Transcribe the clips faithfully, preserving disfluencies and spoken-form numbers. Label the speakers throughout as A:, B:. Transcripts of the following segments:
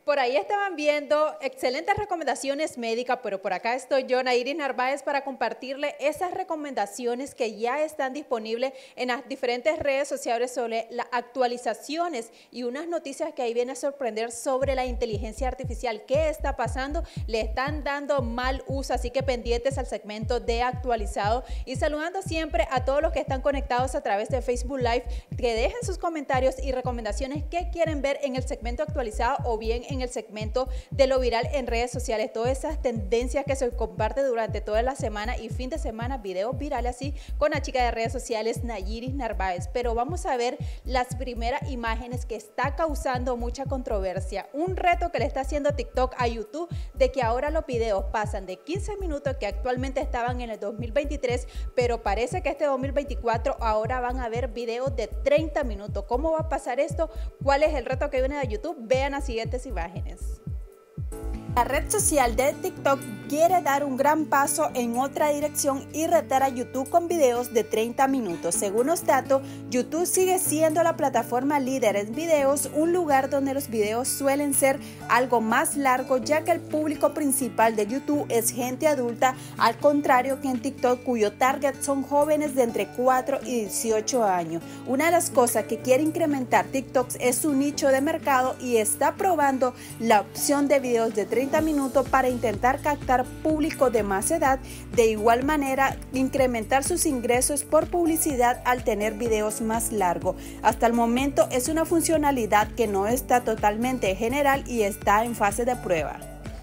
A: Por ahí estaban viendo excelentes recomendaciones médicas, pero por acá estoy yo, Nairis Narváez, para compartirle esas recomendaciones que ya están disponibles en las diferentes redes sociales sobre las actualizaciones y unas noticias que ahí vienen a sorprender sobre la inteligencia artificial. ¿Qué está pasando? Le están dando mal uso, así que pendientes al segmento de actualizado y saludando siempre a todos los que están conectados a través de Facebook Live, que dejen sus comentarios y recomendaciones que quieren ver en el segmento actualizado o bien en el segmento de lo viral en redes sociales, todas esas tendencias que se comparten durante toda la semana y fin de semana, videos virales así con la chica de redes sociales Nairis Narváez. Pero vamos a ver las primeras imágenes que está causando mucha controversia, un reto que le está haciendo TikTok a YouTube de que ahora los videos pasan de quince minutos que actualmente estaban en el dos mil veintitrés, pero parece que este dos mil veinticuatro ahora van a haber videos de treinta minutos. ¿Cómo va a pasar esto? ¿Cuál es el reto que viene de YouTube? Vean las siguientes imágenes. La red social de TikTok quiere dar un gran paso en otra dirección y retar a YouTube con videos de treinta minutos. Según los datos, YouTube sigue siendo la plataforma líder en videos, un lugar donde los videos suelen ser algo más largos, ya que el público principal de YouTube es gente adulta, al contrario que en TikTok, cuyo target son jóvenes de entre cuatro y dieciocho años. Una de las cosas que quiere incrementar TikTok es su nicho de mercado y está probando la opción de videos de treinta minutos para intentar captar público de más edad, de igual manera incrementar sus ingresos por publicidad al tener videos más largos. Hasta el momento es una funcionalidad que no está totalmente general y está en fase de prueba.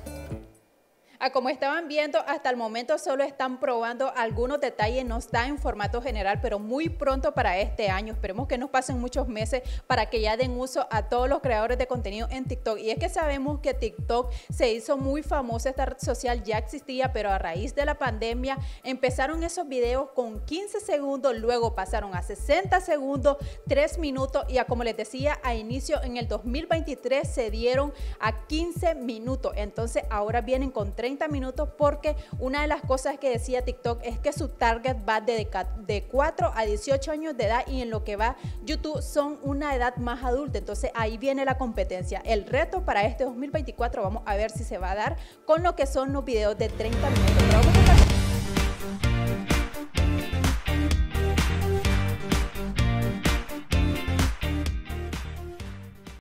A: Como estaban viendo, hasta el momento solo están probando algunos detalles, no está en formato general, pero muy pronto para este año. Esperemos que nos pasen muchos meses para que ya den uso a todos los creadores de contenido en TikTok. Y es que sabemos que TikTok se hizo muy famosa, esta red social ya existía, pero a raíz de la pandemia empezaron esos videos con quince segundos, luego pasaron a sesenta segundos, tres minutos y a, como les decía, a inicio en el dos mil veintitrés se dieron a quince minutos. Entonces ahora vienen con treinta minutos porque una de las cosas que decía TikTok es que su target va de, de cuatro a dieciocho años de edad y en lo que va YouTube son una edad más adulta. Entonces ahí viene la competencia. El reto para este dos mil veinticuatro, vamos a ver si se va a dar con lo que son los videos de treinta minutos. Pero vamos a